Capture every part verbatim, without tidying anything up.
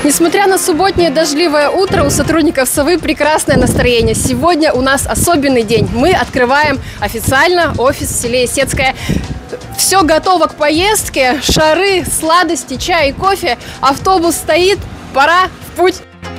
Несмотря на субботнее дождливое утро, у сотрудников «Совы» прекрасное настроение. Сегодня у нас особенный день. Мы открываем официально офис в селе Исетское. Все готово к поездке. Шары, сладости, чай и кофе. Автобус стоит. Пора в путь.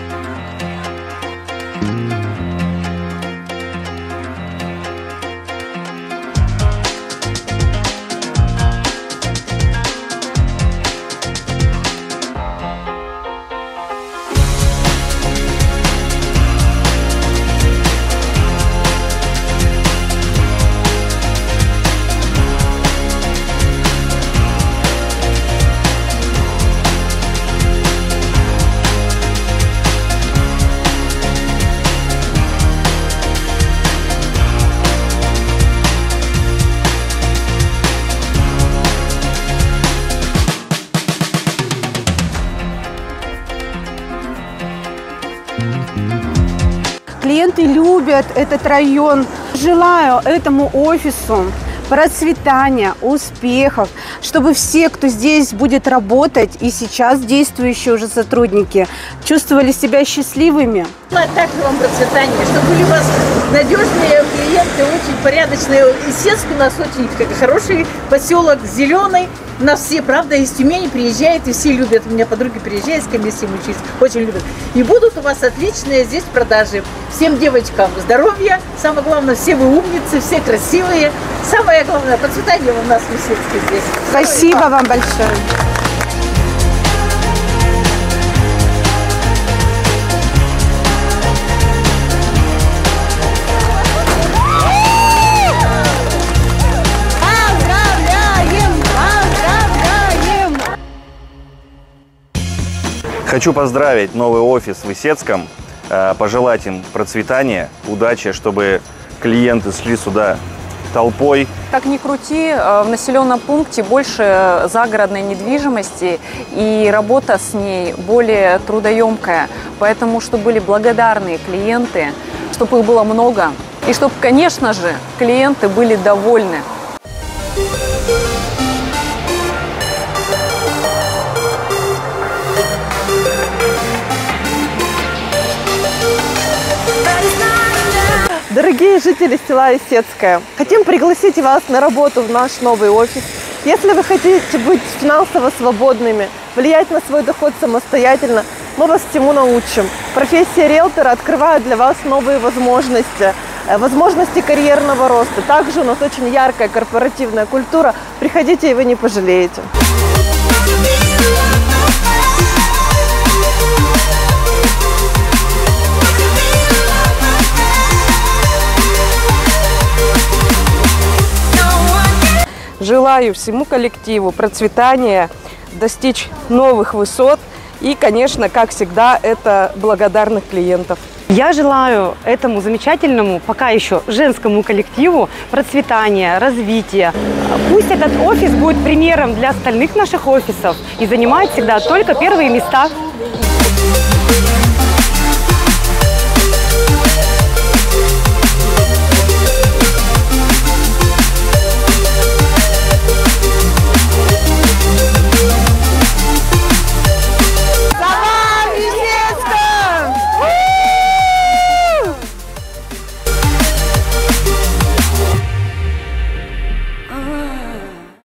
Клиенты любят этот район. Желаю этому офису процветания, успехов, чтобы все, кто здесь будет работать, и сейчас действующие уже сотрудники, чувствовали себя счастливыми. Также вам процветания, чтобы были у вас надежные клиенты, очень порядочные. Исетск у нас очень хороший поселок, зеленый. У нас все, правда, из Тюмени приезжают, и все любят. У меня подруги приезжают, с кем я с ним учусь, очень любят. И будут у вас отличные здесь продажи. Всем девочкам здоровья. Самое главное, все вы умницы, все красивые. Самое главное, процветание у нас в Исетске здесь. Спасибо вам большое. Хочу поздравить новый офис в Исетском, пожелать им процветания, удачи, чтобы клиенты шли сюда толпой. Как ни крути, в населенном пункте больше загородной недвижимости, и работа с ней более трудоемкая. Поэтому, чтобы были благодарные клиенты, чтобы их было много, и чтобы, конечно же, клиенты были довольны. Дорогие жители села Исетское, хотим пригласить вас на работу в наш новый офис. Если вы хотите быть финансово свободными, влиять на свой доход самостоятельно, мы вас всему научим. Профессия риэлтора открывает для вас новые возможности, возможности карьерного роста. Также у нас очень яркая корпоративная культура. Приходите, и вы не пожалеете. Желаю всему коллективу процветания, достичь новых высот и, конечно, как всегда, это благодарных клиентов. Я желаю этому замечательному, пока еще женскому коллективу процветания, развития. Пусть этот офис будет примером для остальных наших офисов и занимает всегда только первые места.